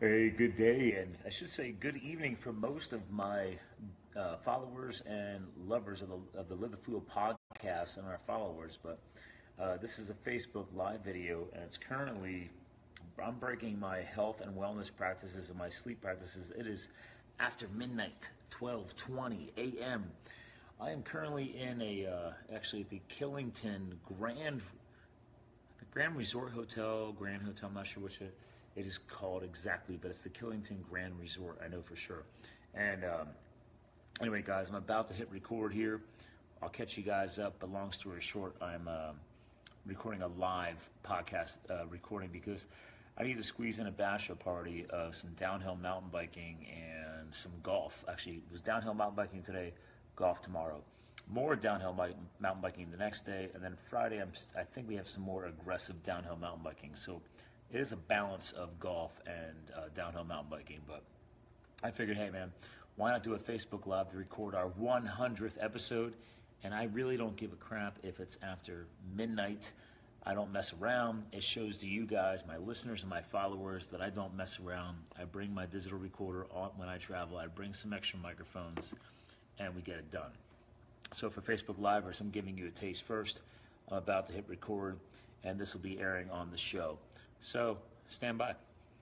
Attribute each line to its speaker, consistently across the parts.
Speaker 1: Hey, good day, and I should say good evening for most of my followers and lovers of the Live the Fuel podcast and our followers. But this is a Facebook Live video, and it's currently, I'm breaking my health and wellness practices and my sleep practices. It is after midnight, 12:20 a.m. I am currently in actually at the Killington Grand Resort Hotel, Grand Hotel, I'm not sure which it is called exactly, but it's the Killington Grand Resort, I know for sure. And anyway, guys, I'm about to hit record here. I'll catch you guys up, but long story short, I'm recording a live podcast recording because I need to squeeze in a bachelor party of some downhill mountain biking and some golf. Actually, it was downhill mountain biking today, golf tomorrow. More downhill mountain biking the next day, and then Friday I think we have some more aggressive downhill mountain biking. So it is a balance of golf and downhill mountain biking. But I figured, hey man, why not do a Facebook Live to record our 100th episode? And I really don't give a crap if it's after midnight. I don't mess around. It shows to you guys, my listeners and my followers, that I don't mess around. I bring my digital recorder on when I travel. I bring some extra microphones, and we get it done. So for Facebook Livers, I'm giving you a taste first. I'm about to hit record, and this will be airing on the show. So stand by.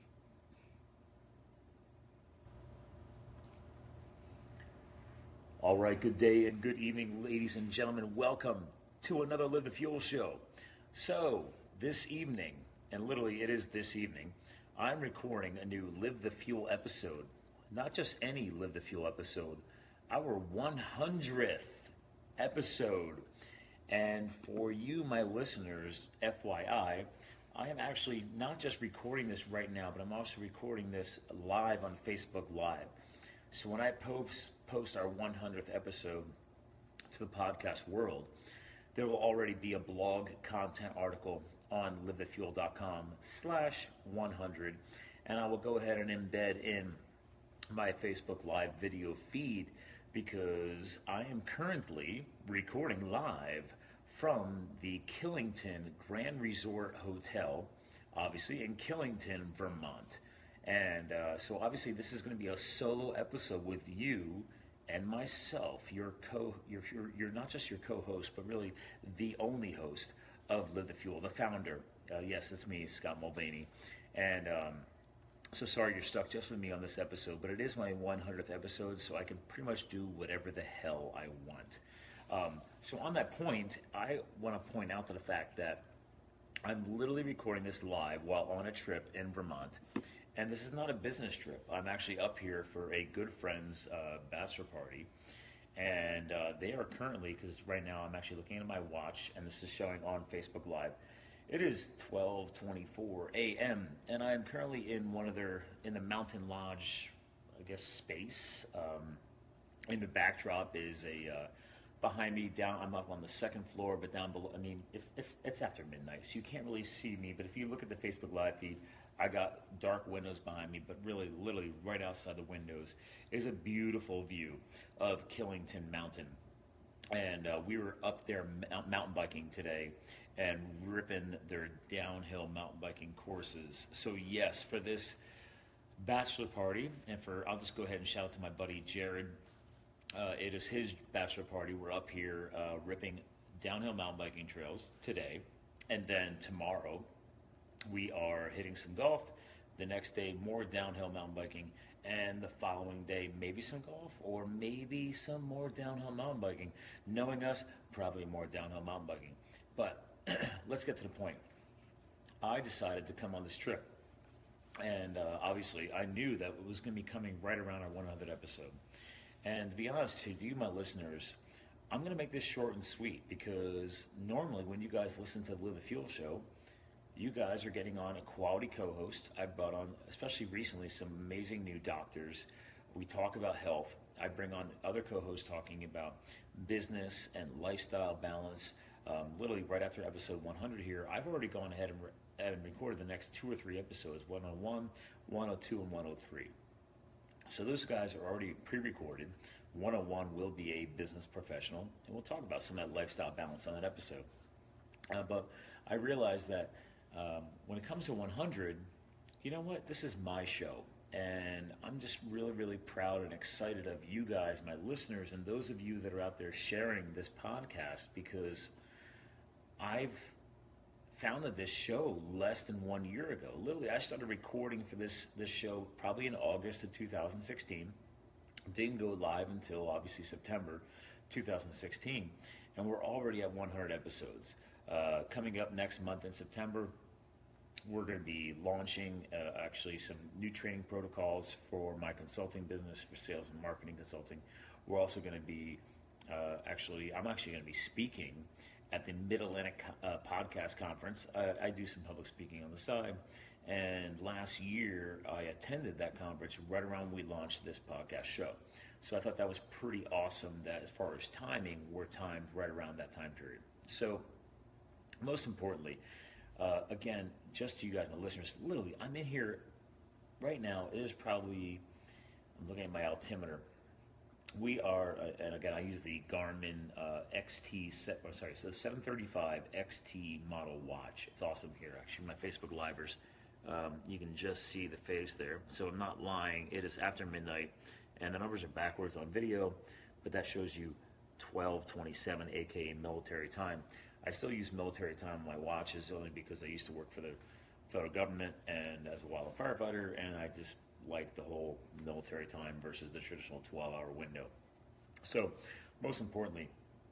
Speaker 1: All right, good day and good evening, ladies and gentlemen. Welcome to another Live the Fuel show. So this evening, and literally it is this evening, I'm recording a new Live the Fuel episode. Not just any Live the Fuel episode, our 100th episode. And for you, my listeners, FYI, I am actually not just recording this right now, but I'm also recording this live on Facebook Live. So when I post our 100th episode to the podcast world, there will already be a blog content article on livethefuel.com/100, and I will go ahead and embed in my Facebook Live video feed, because I am currently recording live from the Killington Grand Resort Hotel, obviously in Killington, Vermont. And so obviously this is going to be a solo episode with you and myself, you're not just your co-host, but really the only host of Live the Fuel, the founder. Yes, it's me, Scott Mulvaney. And so sorry you're stuck just with me on this episode, but it is my 100th episode, so I can pretty much do whatever the hell I want. So on that point, I want to point out to the fact that I'm literally recording this live while on a trip in Vermont. And this is not a business trip. I'm actually up here for a good friend's bachelor party. And they are currently, because right now I'm actually looking at my watch, and this is showing on Facebook Live. It is 12:24 a.m. and I'm currently in in the Mountain Lodge, I guess, space. In the backdrop is behind me I'm up on the second floor, but down below, I mean, it's after midnight, so you can't really see me. But if you look at the Facebook Live feed, I got dark windows behind me, but really, literally right outside the windows is a beautiful view of Killington Mountain. And we were up there mountain biking today and ripping their downhill mountain biking courses. So yes, for this bachelor party, and I'll just go ahead and shout out to my buddy Jared. It is his bachelor party. We're up here ripping downhill mountain biking trails today. And then tomorrow, we are hitting some golf. The next day, more downhill mountain biking. And the following day, maybe some golf or maybe some more downhill mountain biking. Knowing us, probably more downhill mountain biking. But let's get to the point. I decided to come on this trip. And obviously, I knew that it was going to be coming right around our 100th episode. And to be honest with you, my listeners, I'm going to make this short and sweet, because normally when you guys listen to the Live the Fuel show, you guys are getting on a quality co-host. I brought on, especially recently, some amazing new doctors. We talk about health. I bring on other co-hosts talking about business and lifestyle balance. Literally right after episode 100 here, I've already gone ahead and recorded the next 2 or 3 episodes, 101, 102, and 103. So those guys are already pre-recorded. 101 will be a business professional, and we'll talk about some of that lifestyle balance on that episode. But I realized that when it comes to 100, you know what? This is my show. And I'm just really, really proud and excited of you guys, my listeners, and those of you that are out there sharing this podcast because I've founded this show less than 1 year ago. Literally, I started recording for this show probably in August of 2016. Didn't go live until obviously September 2016, and we're already at 100 episodes. Coming up next month in September, we're going to be launching actually some new training protocols for my consulting business for sales and marketing consulting. We're also going to be I'm actually going to be speaking at the Mid-Atlantic Podcast Conference. I do some public speaking on the side, and last year I attended that conference right around when we launched this podcast show. So I thought that was pretty awesome that as far as timing, we're timed right around that time period. So most importantly, again, just to you guys, my listeners, literally, I'm in here right now. It is probably, I'm looking at my altimeter. We are, and again, I use the Garmin so the 735 XT model watch. It's awesome here, actually. My Facebook Livers, you can just see the face there. So I'm not lying. It is after midnight, and the numbers are backwards on video, but that shows you 12:27, aka military time. I still use military time on my watches only because I used to work for the federal government and as a wildland firefighter, and I just like the whole military time versus the traditional 12-hour window. So, most importantly,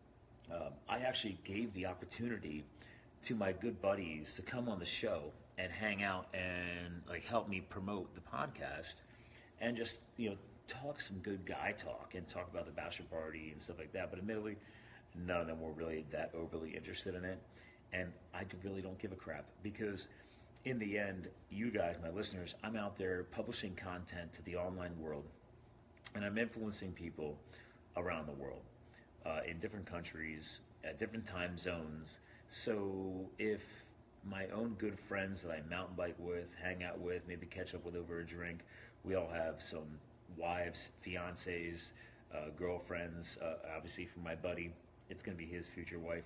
Speaker 1: I actually gave the opportunity to my good buddies to come on the show and hang out and like help me promote the podcast and just talk some good guy talk and talk about the bachelor party and stuff like that. But admittedly, none of them were really that overly interested in it, and I really don't give a crap because in the end, you guys, my listeners, I'm out there publishing content to the online world, and I'm influencing people around the world in different countries, at different time zones. So if my own good friends that I mountain bike with, hang out with, maybe catch up with over a drink, we all have some wives, fiancés, girlfriends, obviously for my buddy, it's going to be his future wife.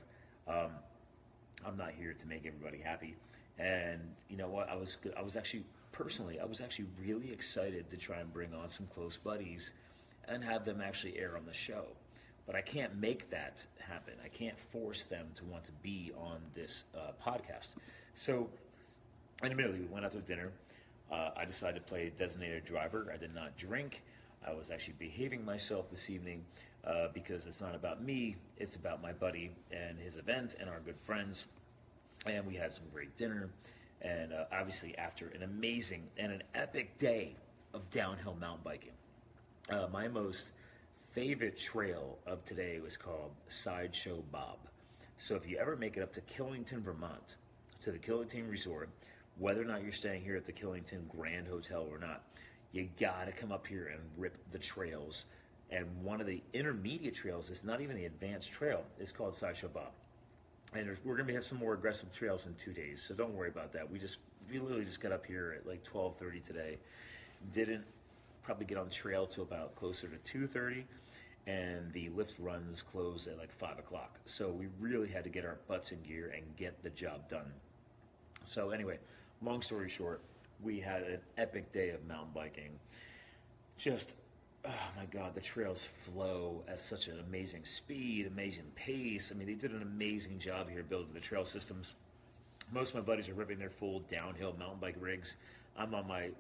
Speaker 1: I'm not here to make everybody happy. And you know what? I was actually really excited to try and bring on some close buddies and have them actually air on the show. But I can't make that happen. I can't force them to want to be on this podcast. So, admittedly, we went out to dinner. I decided to play designated driver. I did not drink. I was actually behaving myself this evening because it's not about me. It's about my buddy and his event and our good friends. And we had some great dinner, and obviously after an amazing and an epic day of downhill mountain biking. My most favorite trail of today was called Sideshow Bob. So if you ever make it up to Killington, Vermont, to the Killington Resort, whether or not you're staying here at the Killington Grand Hotel or not, you gotta come up here and rip the trails. And one of the intermediate trails, it's not even the advanced trail, it's called Sideshow Bob. And we're going to have some more aggressive trails in 2 days, so don't worry about that. We literally just got up here at like 12:30 today. Didn't probably get on the trail till about closer to 2:30, and the lift runs close at like 5 o'clock. So we really had to get our butts in gear and get the job done. So anyway, long story short, we had an epic day of mountain biking. Just, oh my God, the trails flow at such an amazing speed, amazing pace. I mean, they did an amazing job here building the trail systems. Most of my buddies are ripping their full downhill mountain bike rigs. I'm on my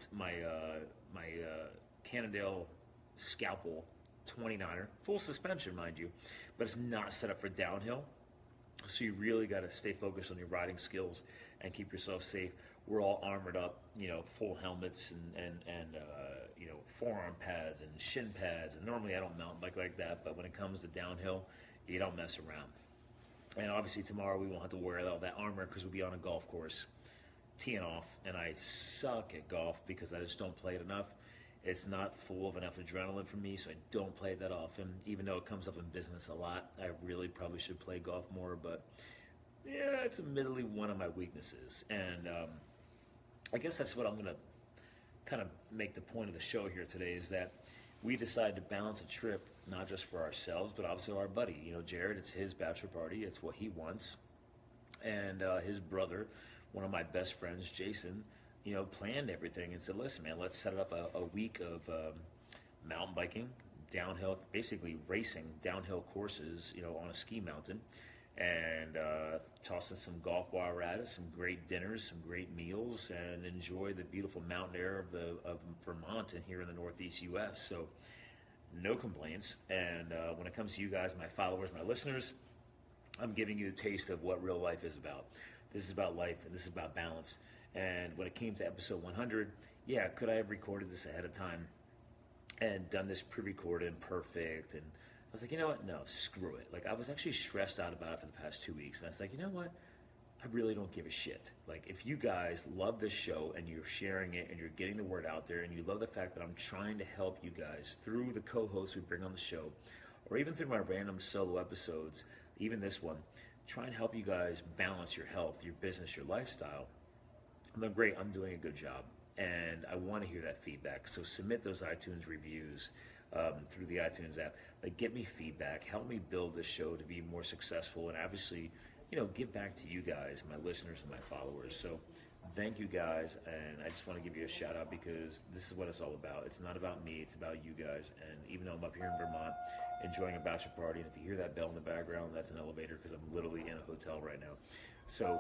Speaker 1: Cannondale Scalpel 29er, full suspension, mind you, but it's not set up for downhill. So you really got to stay focused on your riding skills and keep yourself safe. We're all armored up, full helmets and forearm pads and shin pads. And normally I don't mountain bike like that, but when it comes to downhill, you don't mess around. And obviously tomorrow we won't have to wear all that armor because we'll be on a golf course teeing off. And I suck at golf because I just don't play it enough. It's not full of enough adrenaline for me, so I don't play it that often. Even though it comes up in business a lot, I really probably should play golf more. But yeah, it's admittedly one of my weaknesses. And I guess that's what I'm going to kind of make the point of the show here today is that we decided to balance a trip, not just for ourselves, but also our buddy. Jared, it's his bachelor party. It's what he wants. And his brother, one of my best friends, Jason, planned everything and said, listen, man, let's set up a week of mountain biking, downhill, basically racing downhill courses, on a ski mountain, and tossing some golf while we're at it, some great dinners, some great meals, and enjoy the beautiful mountain air of Vermont and here in the Northeast U.S. So no complaints. And when it comes to you guys, my followers, my listeners, I'm giving you a taste of what real life is about. This is about life, and this is about balance. And when it came to episode 100, yeah, could I have recorded this ahead of time and done this pre-recorded and perfect? And I was like, you know what? No, screw it. Like, I was actually stressed out about it for the past 2 weeks. And I was like, you know what? I really don't give a shit. Like, if you guys love this show and you're sharing it and you're getting the word out there and you love the fact that I'm trying to help you guys through the co-hosts we bring on the show, or even through my random solo episodes, even this one, try and help you guys balance your health, your business, your lifestyle, I'm great. I'm doing a good job, and I want to hear that feedback. So submit those iTunes reviews through the iTunes app. Like, get me feedback. Help me build this show to be more successful, and obviously, give back to you guys, my listeners and my followers. So thank you guys, and I just want to give you a shout out because this is what it's all about. It's not about me. It's about you guys. And even though I'm up here in Vermont enjoying a bachelor party, and if you hear that bell in the background, that's an elevator because I'm literally in a hotel right now. So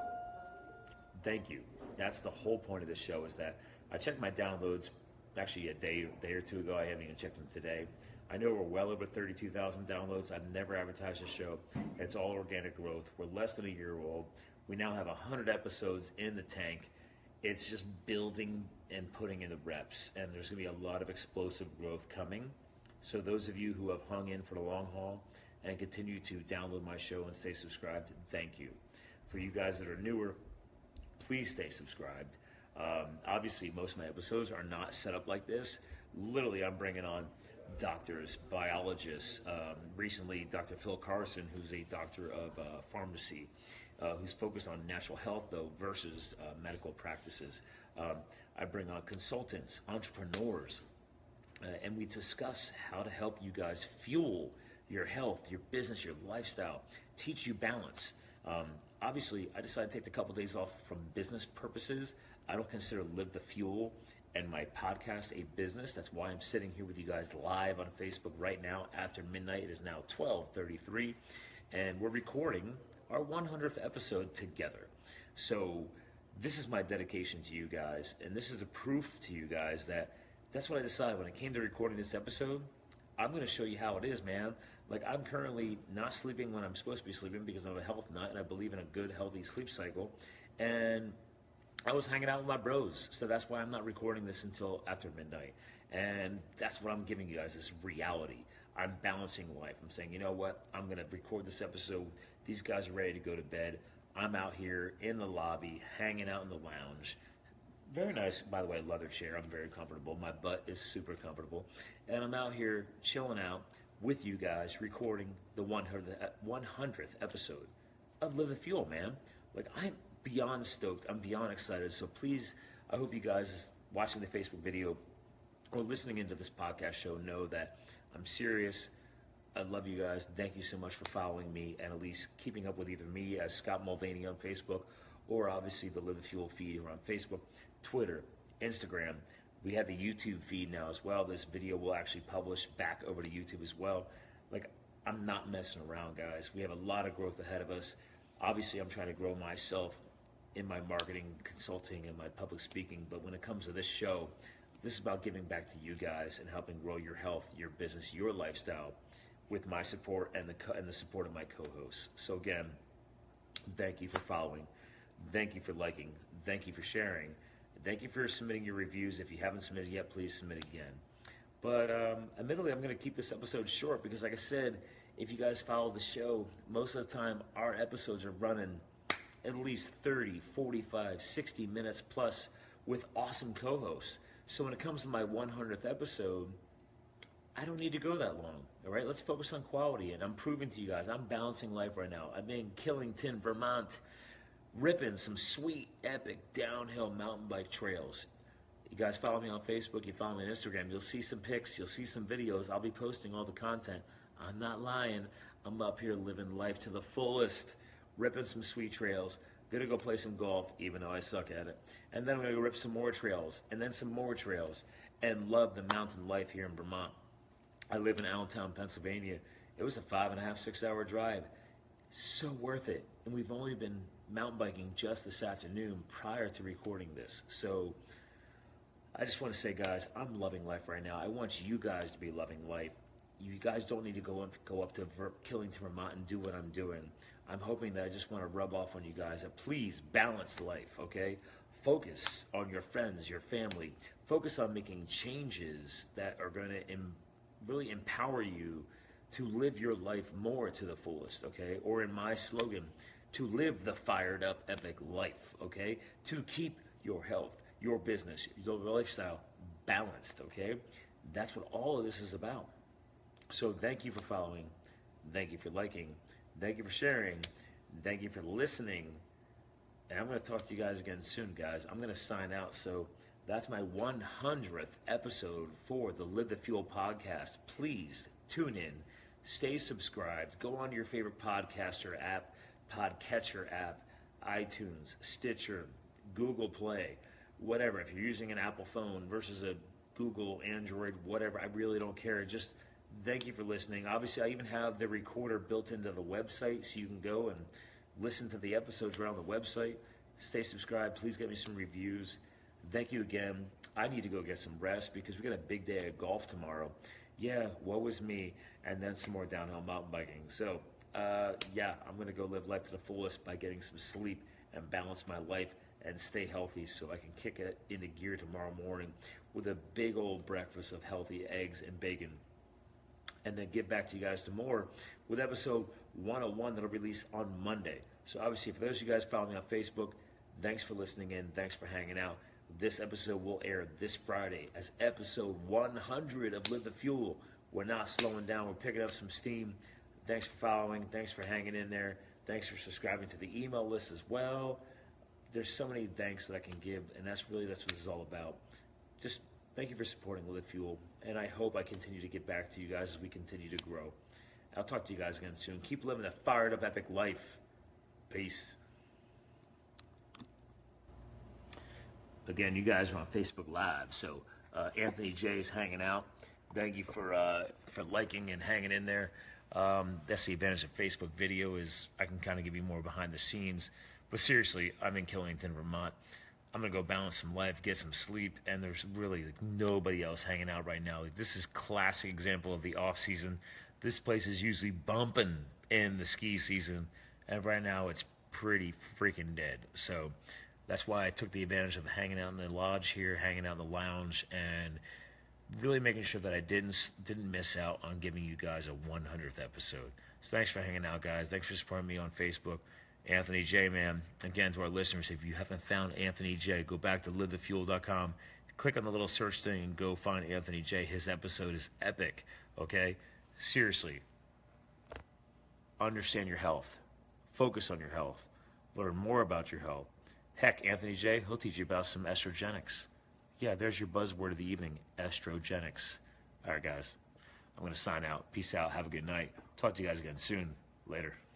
Speaker 1: thank you. That's the whole point of this show, is that I checked my downloads actually a day or two ago. I haven't even checked them today. I know we're well over 32,000 downloads. I've never advertised this show. It's all organic growth. We're less than a year old. We now have 100 episodes in the tank. It's just building and putting in the reps, and there's going to be a lot of explosive growth coming. So those of you who have hung in for the long haul and continue to download my show and stay subscribed, thank you. For you guys that are newer, please stay subscribed. Obviously, most of my episodes are not set up like this. Literally, I'm bringing on doctors, biologists. Recently, Dr. Phil Carson, who's a doctor of pharmacy, who's focused on natural health, though, versus medical practices. I bring on consultants, entrepreneurs, and we discuss how to help you guys fuel your health, your business, your lifestyle, teach you balance. Obviously, I decided to take a couple days off from business purposes. I don't consider Live the Fuel and my podcast a business. That's why I'm sitting here with you guys live on Facebook right now after midnight. It is now 12:33, and we're recording our 100th episode together. So this is my dedication to you guys, and this is a proof to you guys that that's what I decided when it came to recording this episode. I'm going to show you how it is, man. Like, I'm currently not sleeping when I'm supposed to be sleeping because I'm a health nut and I believe in a good, healthy sleep cycle. And I was hanging out with my bros, so that's why I'm not recording this until after midnight. And that's what I'm giving you guys, this reality. I'm balancing life. I'm saying, you know what? I'm going to record this episode. These guys are ready to go to bed. I'm out here in the lobby, hanging out in the lounge. Very nice, by the way, leather chair. I'm very comfortable. My butt is super comfortable. And I'm out here chilling out with you guys, recording the 100th episode of Live the Fuel, man. Like, I'm beyond stoked. I'm beyond excited. So please, I hope you guys watching the Facebook video or listening into this podcast show know that I'm serious. I love you guys. Thank you so much for following me and at least keeping up with either me as Scott Mulvaney on Facebook or obviously the Live the Fuel feed here on Facebook, Twitter, Instagram. We have the YouTube feed now as well. This video will actually publish back over to YouTube as well. Like, I'm not messing around, guys. We have a lot of growth ahead of us. Obviously, I'm trying to grow myself in my marketing, consulting, and my public speaking. But when it comes to this show, this is about giving back to you guys and helping grow your health, your business, your lifestyle with my support and the support of my co-hosts. So again, thank you for following. Thank you for liking. Thank you for sharing. Thank you for submitting your reviews. If you haven't submitted yet, please submit again. But admittedly, I'm going to keep this episode short because, like I said, if you guys follow the show, most of the time our episodes are running at least 30, 45, 60 minutes plus with awesome co-hosts. So when it comes to my 100th episode, I don't need to go that long. All right, let's focus on quality. And I'm proving to you guys, I'm balancing life right now. I'm in Killington, Vermont, ripping some sweet, epic downhill mountain bike trails. You guys follow me on Facebook, you follow me on Instagram, you'll see some pics, you'll see some videos. I'll be posting all the content. I'm not lying. I'm up here living life to the fullest, ripping some sweet trails, Gonna go play some golf, even though I suck at it. And then I'm gonna go rip some more trails, and then some more trails, and love the mountain life here in Vermont. I live in Allentown, Pennsylvania. It was a 5.5, 6 hour drive. So worth it. And we've only been mountain biking just this afternoon prior to recording this. So I just want to say, guys, I'm loving life right now. I want you guys to be loving life. You guys don't need to go up to Killington, Vermont and do what I'm doing. I'm hoping that I just want to rub off on you guys that please balance life, okay? Focus on your friends, your family. Focus on making changes that are going to really empower you to live your life more to the fullest, okay? Or in my slogan, to live the fired up epic life, okay? To keep your health, your business, your lifestyle balanced, okay? That's what all of this is about. So thank you for following. Thank you for liking. Thank you for sharing. Thank you for listening. And I'm going to talk to you guys again soon, guys. I'm going to sign out. So that's my 100th episode for the Live the Fuel podcast. Please tune in. Stay subscribed. Go on to your favorite podcatcher app, iTunes, Stitcher, Google Play, whatever. If you're using an Apple phone versus a Google, Android, whatever, I really don't care. Just thank you for listening. Obviously, I even have the recorder built into the website, so you can go and listen to the episodes right on the website. Stay subscribed. Please get me some reviews. Thank you again. I need to go get some rest because we got a big day of golf tomorrow. Yeah, woe is me. And then some more downhill mountain biking. So, yeah, I'm going to go live life to the fullest by getting some sleep and balance my life and stay healthy so I can kick it into gear tomorrow morning with a big old breakfast of healthy eggs and bacon. And then get back to you guys tomorrow with episode 101 that'll release on Monday. So obviously, for those of you guys following me on Facebook, thanks for listening in. Thanks for hanging out. This episode will air this Friday as episode 100 of Live the Fuel. We're not slowing down. We're picking up some steam. Thanks for following. Thanks for hanging in there. Thanks for subscribing to the email list as well. There's so many thanks that I can give, and that's what this is all about. Just thank you for supporting Live Fuel, and I hope I continue to get back to you guys as we continue to grow. I'll talk to you guys again soon. Keep living a fired up epic life. Peace. Again, you guys are on Facebook Live, so Anthony J is hanging out. Thank you for liking and hanging in there. That's the advantage of Facebook video is I can kind of give you more behind the scenes. But seriously, I'm in Killington, Vermont. I'm going to go balance some life, get some sleep, and there's really nobody else hanging out right now. This is classic example of the off season. This place is usually bumping in the ski season, and right now it's pretty freaking dead. So that's why I took the advantage of hanging out in the lodge here, hanging out in the lounge, and really making sure that I didn't miss out on giving you guys a 100th episode. So thanks for hanging out, guys. Thanks for supporting me on Facebook. Anthony J, man. Again, to our listeners, if you haven't found Anthony J, go back to livethefuel.com, click on the little search thing, and go find Anthony J. His episode is epic, okay? Seriously. Understand your health. Focus on your health. Learn more about your health. Heck, Anthony J, he'll teach you about some estrogenics. Yeah, there's your buzzword of the evening, estrogenics. All right, guys. I'm going to sign out. Peace out. Have a good night. Talk to you guys again soon. Later.